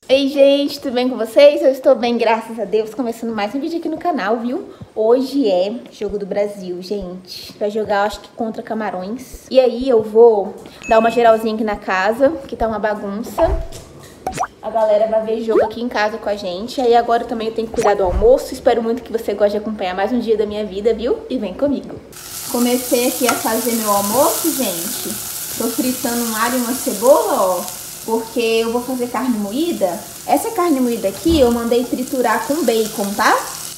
Ei, gente, tudo bem com vocês? Eu estou bem, graças a Deus. Começando mais um vídeo aqui no canal, viu? Hoje é Jogo do Brasil, gente. Vai jogar, acho que contra Camarões. E aí eu vou dar uma geralzinha aqui na casa, que tá uma bagunça. A galera vai ver jogo aqui em casa com a gente. Aí agora também eu tenho que cuidar do almoço. Espero muito que você goste de acompanhar mais um dia da minha vida, viu? E vem comigo. Comecei aqui a fazer meu almoço, gente. Tô fritando um alho e uma cebola, ó. Porque eu vou fazer carne moída. Essa carne moída aqui eu mandei triturar com bacon, tá?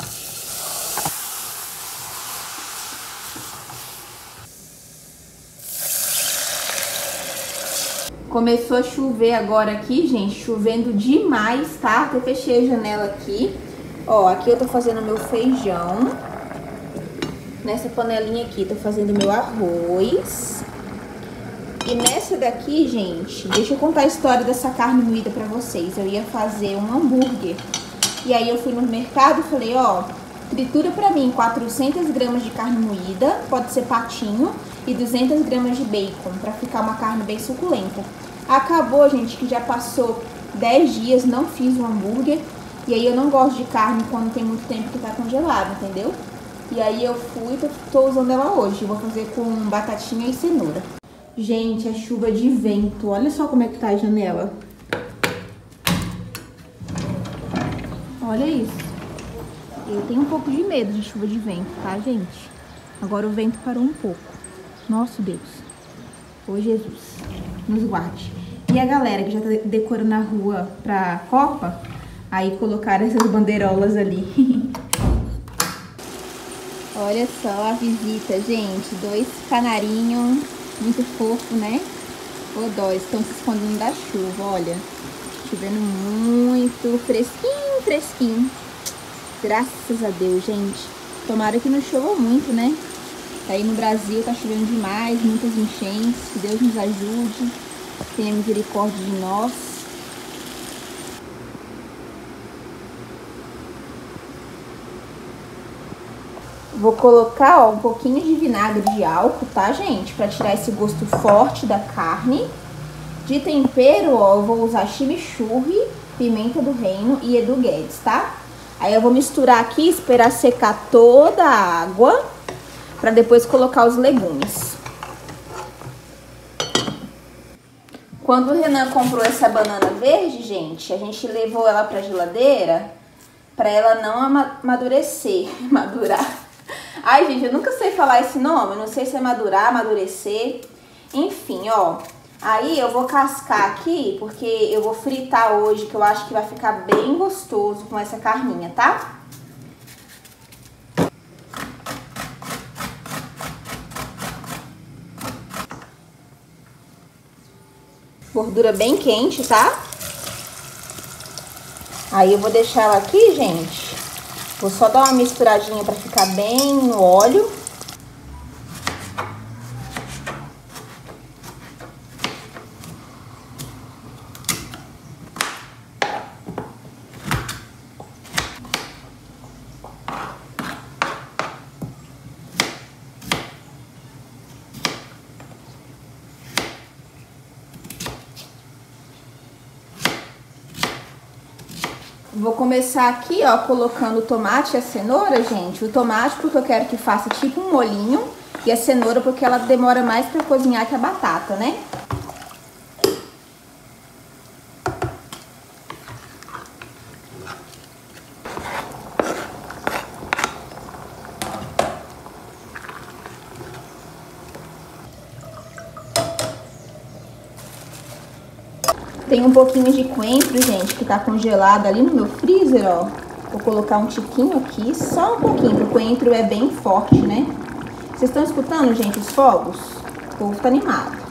Começou a chover agora aqui, gente. Chovendo demais, tá? Até fechei a janela aqui. Ó, aqui eu tô fazendo meu feijão. Nessa panelinha aqui tô fazendo meu arroz. E nessa daqui, gente, deixa eu contar a história dessa carne moída pra vocês. Eu ia fazer um hambúrguer. E aí eu fui no mercado e falei, ó, tritura pra mim 400 gramas de carne moída, pode ser patinho, e 200 gramas de bacon, pra ficar uma carne bem suculenta. Acabou, gente, que já passou 10 dias, não fiz o hambúrguer. E aí eu não gosto de carne quando tem muito tempo que tá congelado, entendeu? E aí eu fui, tô usando ela hoje. Vou fazer com batatinha e cenoura. Gente, é chuva de vento. Olha só como é que tá a janela. Olha isso. Eu tenho um pouco de medo de chuva de vento, tá, gente? Agora o vento parou um pouco. Nosso Deus. Ô, Jesus. Nos guarde. E a galera que já tá decorando a rua pra Copa, aí colocaram essas bandeirolas ali. Olha só a visita, gente. 2 canarinhos. Muito fofo, né? Ô, dó, estão se escondendo da chuva, olha. Chovendo muito, fresquinho, fresquinho. Graças a Deus, gente. Tomara que não chova muito, né? Aí no Brasil tá chovendo demais, muitas enchentes. Que Deus nos ajude, tenha misericórdia de nós. Vou colocar, ó, um pouquinho de vinagre de álcool, tá, gente? Pra tirar esse gosto forte da carne. De tempero, ó, eu vou usar chimichurri, pimenta do reino e Edu Guedes, tá? Aí eu vou misturar aqui, esperar secar toda a água, pra depois colocar os legumes. Quando o Renan comprou essa banana verde, gente, a gente levou ela pra geladeira pra ela não amadurecer, madurar. Ai, gente, eu nunca sei falar esse nome, não sei se é madurar, amadurecer, enfim, ó. Aí eu vou cascar aqui, porque eu vou fritar hoje, que eu acho que vai ficar bem gostoso com essa carninha, tá? Gordura bem quente, tá? Aí eu vou deixar ela aqui, gente. Vou só dar uma misturadinha pra ficar bem no óleo. Vou começar aqui, ó, colocando o tomate e a cenoura, gente. O tomate porque eu quero que faça tipo um molhinho. E a cenoura porque ela demora mais pra cozinhar que a batata, né? Tem um pouquinho de coentro, gente, que tá congelado ali no meu freezer, ó. Vou colocar um tiquinho aqui, só um pouquinho, porque o coentro é bem forte, né? Vocês estão escutando, gente, os fogos? O povo tá animado.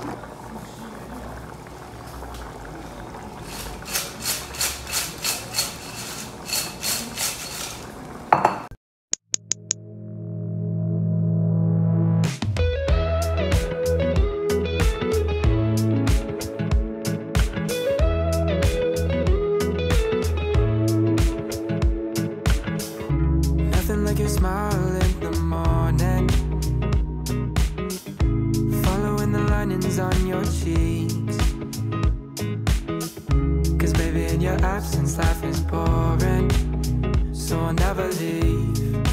Like your smile in the morning, following the linings absence life is boring, so I'll never leave.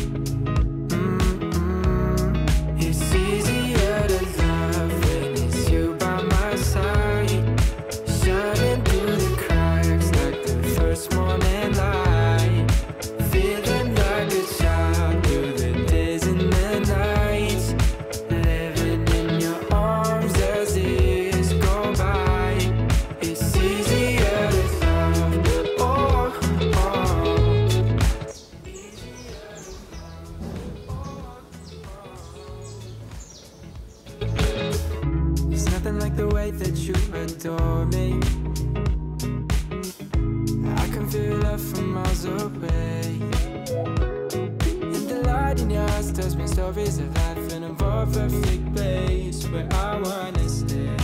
It's easier to love when it's you by my side, shining through the cracks like the first morning light, feeling like a child through the days and the nights, living in your arms as years go by. It's easier to love, oh, oh. There's nothing like the way that you adore me. I can feel love from miles away. And the light in your eyes tells me stories of life in a more perfect place where I wanna stay.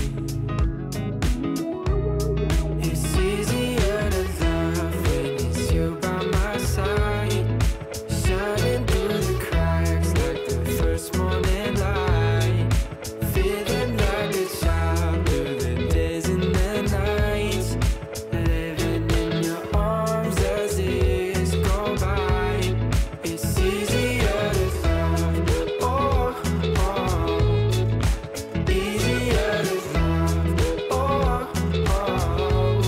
It's easier to love when it's you by my side, shining through the cracks like the first morning light, feeling like a child through the days and the nights, living in your arms as years go by. It's easier to love, oh, oh. Easier to love, oh, oh.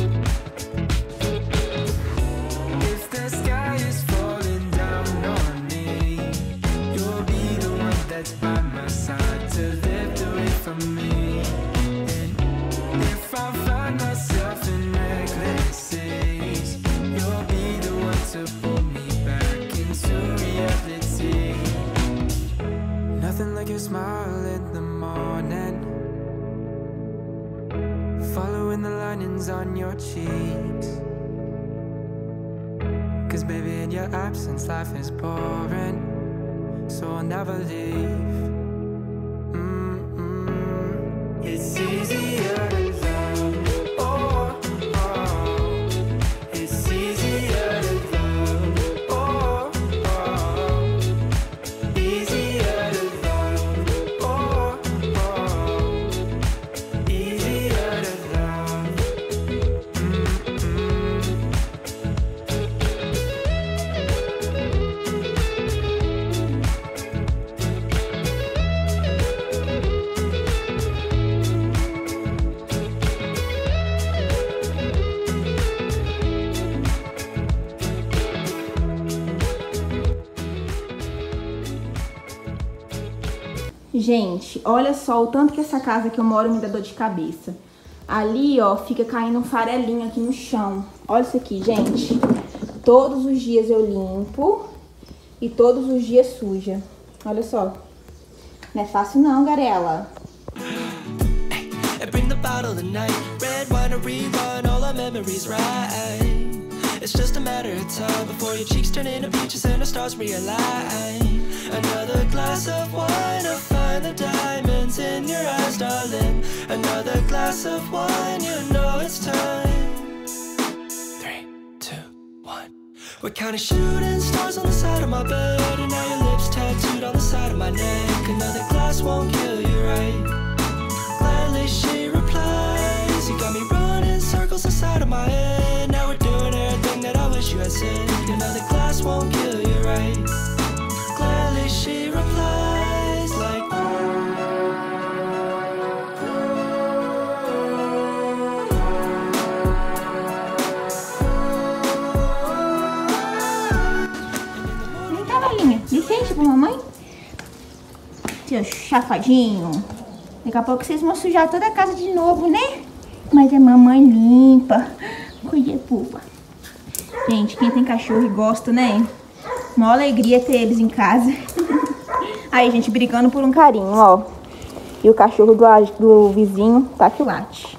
If the sky is falling down on me, you'll be the one that's by my side to lift away from me. And if I find myself in reckless seas, you'll be the one to pull me back into reality. Nothing like your smile in the morning, following the linings on your cheeks. 'Cause baby, in your absence life is boring, so I'll never leave. It's easier to love, oh, oh. It's easier to love, oh, oh. Easier to love, oh, oh. Easier to love. Gente, olha só o tanto que essa casa que eu moro me dá dor de cabeça. Ali, ó, fica caindo um farelinho aqui no chão. Olha isso aqui, gente. Todos os dias eu limpo e todos os dias suja. Olha só. Não é fácil não, Garela. Bring the bottle tonight, red wine to rerun all our memories right. It's just a matter of time before your cheeks turn into peaches and the stars realign. Another glass of wine to find the diamonds in your eyes, darling. Another glass of wine, you know it's time. 3, 2, 1. We're counting shooting stars on the side of my bed, and now your lips tattooed on the side of my neck. Another glass won't kill you, right? Gladly she replies. You got me running circles inside of my head. Now we're doing everything that I wish you had said. Another glass won't kill you, right? Gladly she replies like Vem cá, velhinha. Licença pra mamãe. Seu chafadinho. Daqui a pouco vocês vão sujar toda a casa de novo, né? Mas a mamãe limpa. Coisa boa. Gente, quem tem cachorro e gosta, né? Uma alegria ter eles em casa. Aí, gente, brigando por um carinho, ó. E o cachorro do vizinho tá que late.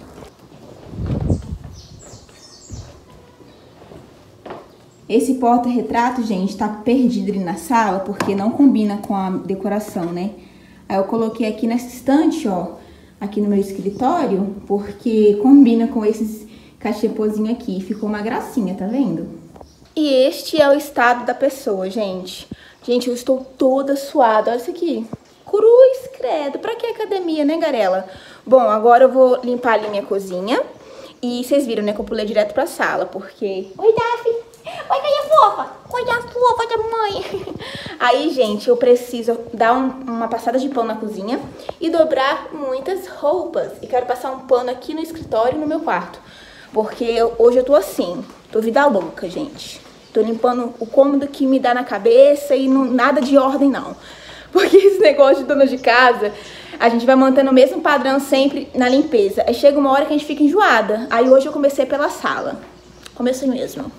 Esse porta-retrato, gente, tá perdido ali na sala porque não combina com a decoração, né? Aí eu coloquei aqui nessa estante, ó, aqui no meu escritório, porque combina com esses cachepozinhos aqui. Ficou uma gracinha, tá vendo? E este é o estado da pessoa, gente. Gente, eu estou toda suada. Olha isso aqui. Cruz, credo. Pra que academia, né, Garela? Bom, agora eu vou limpar ali minha cozinha E vocês viram, né, que eu pulei direto pra sala, porque... Oi, Daphne! Oi, cadê a fofa? Oi, a fofa da mãe! Aí, gente, eu preciso dar uma passada de pano na cozinha e dobrar muitas roupas. E quero passar um pano aqui no escritório e no meu quarto. Porque hoje eu tô assim, tô vida louca, gente. Tô limpando o cômodo que me dá na cabeça e não, nada de ordem, não. Porque esse negócio de dona de casa, a gente vai mantendo o mesmo padrão sempre na limpeza. Aí chega uma hora que a gente fica enjoada. Aí hoje eu comecei pela sala. Comecei mesmo.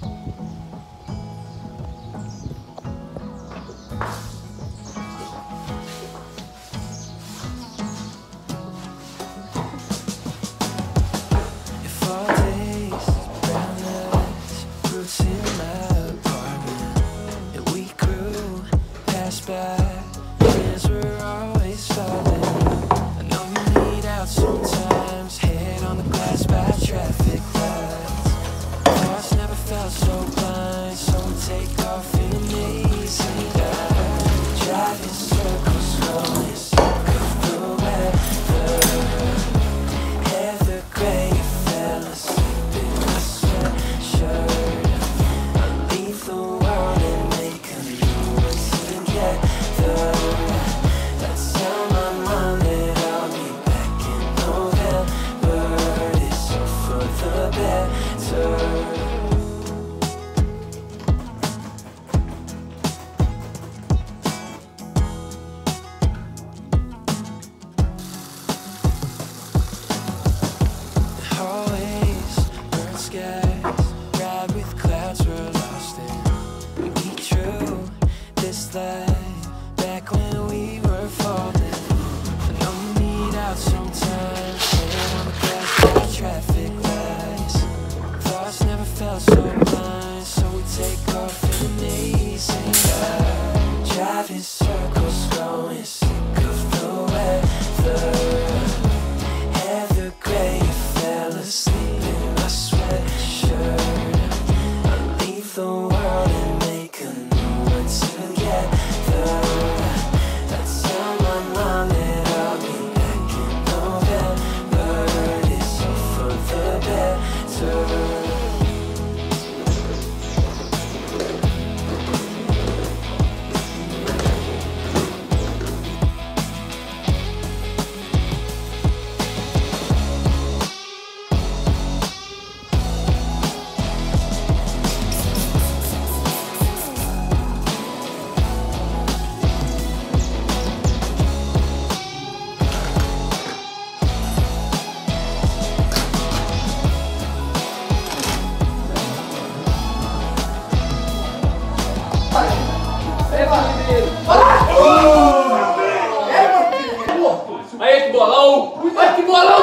Aí, que bolão! Ai, que bolão!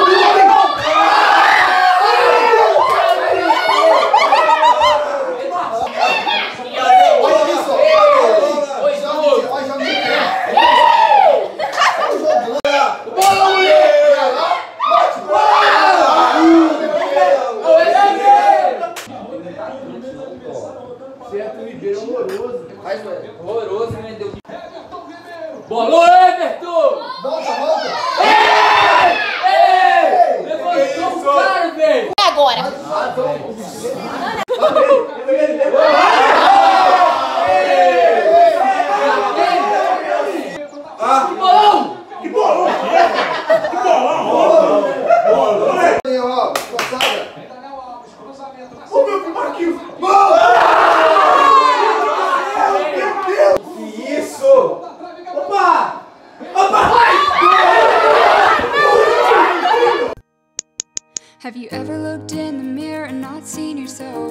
Horroroso, né? Deu... Bolou, Everton! Volta, volta! Ei! Levantou o cara, velho! É agora! Que bolão! Que bolão! Que bolão! Bolão! Aí, ó, passada! Ô, meu Marquinhos! Opa! Opa! Have you ever looked in the mirror and not seen yourself?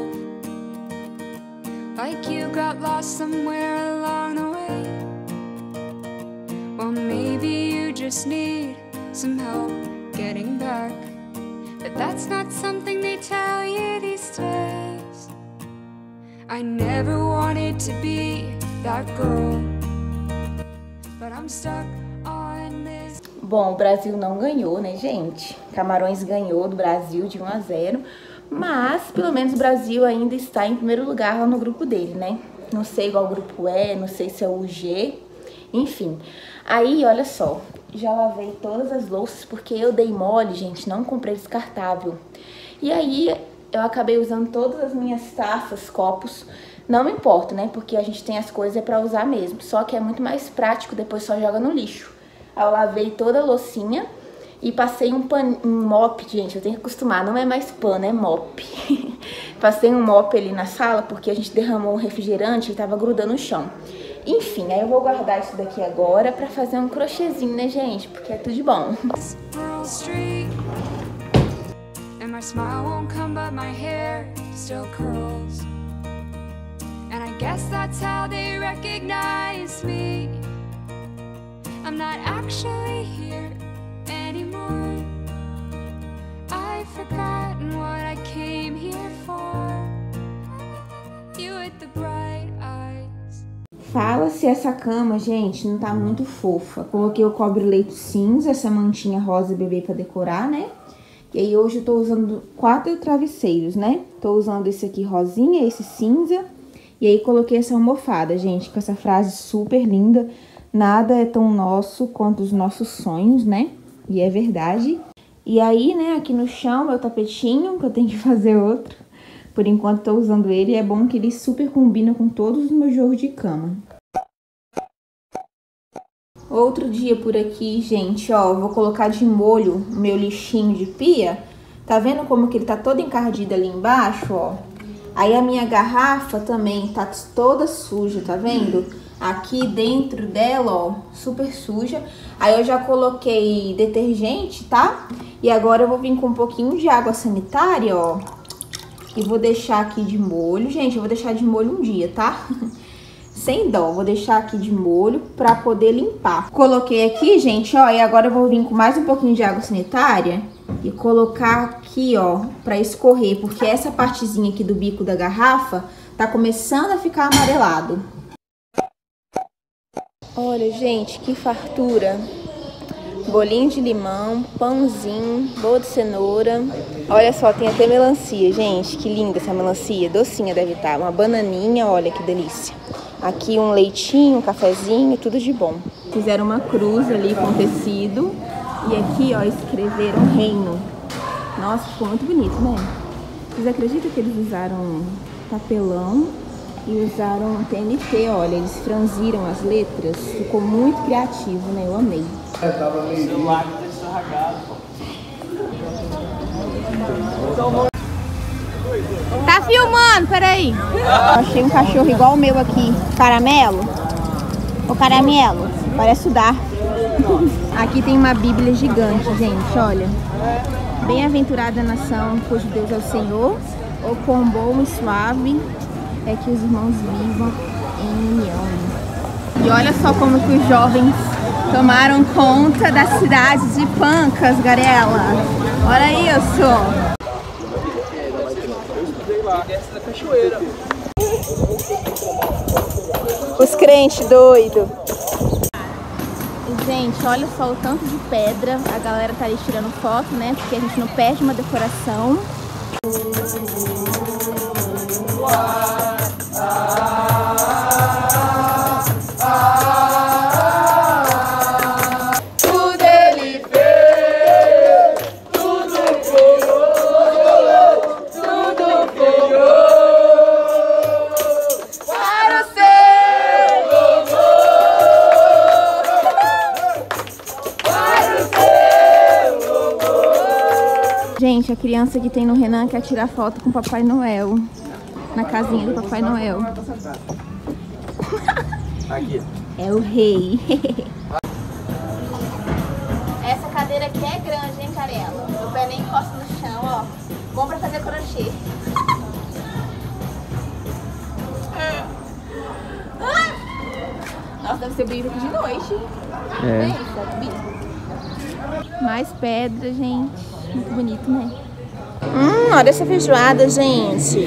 Like you got lost somewhere along the way? Well, maybe you just need some help getting back. But that's not something they tell you these days. I never wanted to be that girl. Bom, o Brasil não ganhou, né, gente? Camarões ganhou do Brasil de 1-0, mas pelo menos o Brasil ainda está em primeiro lugar lá no grupo dele, né? Não sei qual grupo é, não sei se é o G, enfim. Aí, olha só, já lavei todas as louças porque eu dei mole, gente, não comprei descartável. E aí eu acabei usando todas as minhas taças, copos. Não me importa, né? Porque a gente tem as coisas pra usar mesmo. Só que é muito mais prático, depois só joga no lixo. Aí eu lavei toda a loucinha e passei um mop, gente. Eu tenho que acostumar, não é mais pano, é mop. Passei um mop ali na sala porque a gente derramou um refrigerante e tava grudando no chão. Enfim, aí eu vou guardar isso daqui agora pra fazer um crochêzinho, né, gente? Porque é tudo de bom. And my smile won't come, but my hair still curls. And I guess that's how they recognize me. I'm not actually here anymore. I've forgotten what I came here for. You with the bright eyes. Fala se essa cama, gente, não tá muito fofa. Coloquei o cobre-leito cinza, essa mantinha rosa bebê pra decorar, né? E aí hoje eu tô usando 4 travesseiros, né? Tô usando esse aqui rosinha, esse cinza. E aí coloquei essa almofada, gente, com essa frase super linda. Nada é tão nosso quanto os nossos sonhos, né? E é verdade. E aí, né, aqui no chão, meu tapetinho, que eu tenho que fazer outro. Por enquanto tô usando ele, é bom que ele super combina com todos os meus jogos de cama. Outro dia por aqui, gente, ó, eu vou colocar de molho o meu lixinho de pia. Tá vendo como que ele tá todo encardido ali embaixo, ó? Aí a minha garrafa também tá toda suja, tá vendo? Aqui dentro dela, ó, super suja. Aí eu já coloquei detergente, tá? E agora eu vou vir com um pouquinho de água sanitária, ó. E vou deixar aqui de molho. Gente, eu vou deixar de molho um dia, tá? Sem dó, vou deixar aqui de molho pra poder limpar. Coloquei aqui, gente, ó, e agora eu vou vir com mais um pouquinho de água sanitária e colocar aqui, ó, pra escorrer, porque essa partezinha aqui do bico da garrafa tá começando a ficar amarelado. Olha, gente, que fartura. Bolinho de limão, pãozinho, bolo de cenoura. Olha só, tem até melancia, gente, que linda essa melancia, docinha deve estar. Uma bananinha, olha que delícia. Aqui um leitinho, um cafezinho, tudo de bom. Fizeram uma cruz ali com tecido. E aqui, ó, escreveram reino. Nossa, ficou muito bonito, né? Vocês acreditam que eles usaram papelão e usaram TNT, olha, eles franziram as letras. Ficou muito criativo, né? Eu amei. O celular tá estragado. Tá filmando, peraí. Achei um cachorro igual o meu aqui. Caramelo. Ô caramelo, parece o Darth. Aqui tem uma bíblia gigante, gente, olha. Bem-aventurada a nação cujo Deus é o Senhor. O quão bom e suave é que os irmãos vivam em união. E olha só como que os jovens tomaram conta da cidade de Pancas, Garela. Olha isso. Os crentes doidos. Gente, olha só o tanto de pedra. A galera tá ali tirando foto, né? Porque a gente não perde uma decoração. Gente, a criança que tem no Renan quer tirar foto com o Papai Noel. Na casinha do Papai Noel. Aqui. É o rei. Essa cadeira aqui é grande, hein, Carela? Meu pé nem encosta no chão, ó. Bom pra fazer crochê. Nossa, deve ser brilho aqui de noite. É isso, bicho. Mais pedra, gente. Muito bonito, né? Olha essa feijoada, gente.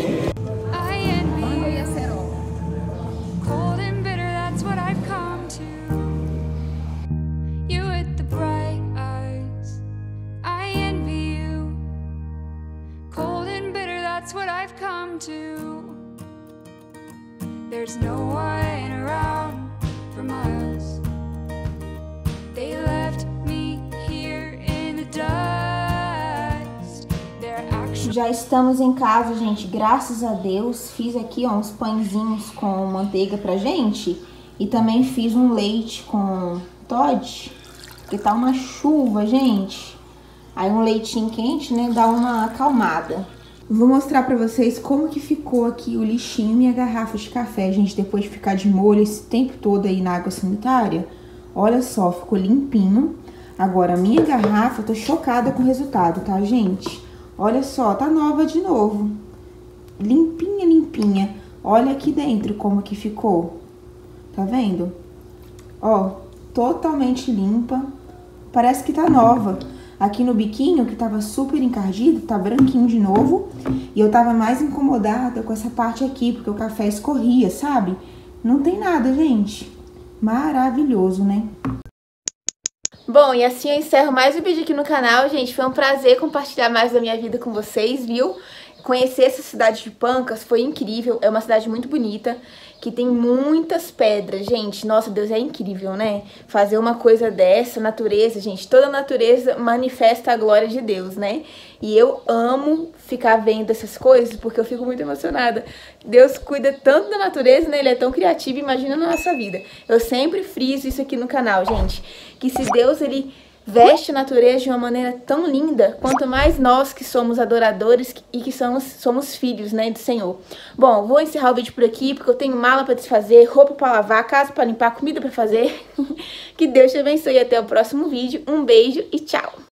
I envy you. Cold and bitter, that's what I've come to. You with the bright eyes. I envy you. Cold and bitter, that's what I've come to. There's no one around for miles. They left me here in the dust. Já estamos em casa, gente, graças a Deus. Fiz aqui, ó, uns pãezinhos com manteiga pra gente. E também fiz um leite com Toddy, porque tá uma chuva, gente. Aí um leitinho quente, né, dá uma acalmada. Vou mostrar pra vocês como que ficou aqui o lixinho e minha garrafa de café, gente, depois de ficar de molho esse tempo todo aí na água sanitária. Olha só, ficou limpinho. Agora, a minha garrafa, eu tô chocada com o resultado, tá, gente? Olha só, tá nova de novo. Limpinha, limpinha. Olha aqui dentro como que ficou. Tá vendo? Ó, totalmente limpa. Parece que tá nova. Aqui no biquinho, que tava super encardido, tá branquinho de novo. E eu tava mais incomodada com essa parte aqui, porque o café escorria, sabe? Não tem nada, gente. Maravilhoso, né? Bom, e assim eu encerro mais um vídeo aqui no canal, gente. Foi um prazer compartilhar mais da minha vida com vocês, viu? Conhecer essa cidade de Pancas foi incrível. É uma cidade muito bonita, que tem muitas pedras, gente. Nossa, Deus, é incrível, né? Fazer uma coisa dessa, natureza, gente. Toda a natureza manifesta a glória de Deus, né? E eu amo ficar vendo essas coisas, porque eu fico muito emocionada. Deus cuida tanto da natureza, né? Ele é tão criativo, imagina na nossa vida. Eu sempre friso isso aqui no canal, gente. Que se Deus, ele veste a natureza de uma maneira tão linda, quanto mais nós que somos adoradores e que somos filhos, né, do Senhor. Bom, vou encerrar o vídeo por aqui, porque eu tenho mala para desfazer, roupa para lavar, casa para limpar, comida para fazer. Que Deus te abençoe e até o próximo vídeo. Um beijo e tchau!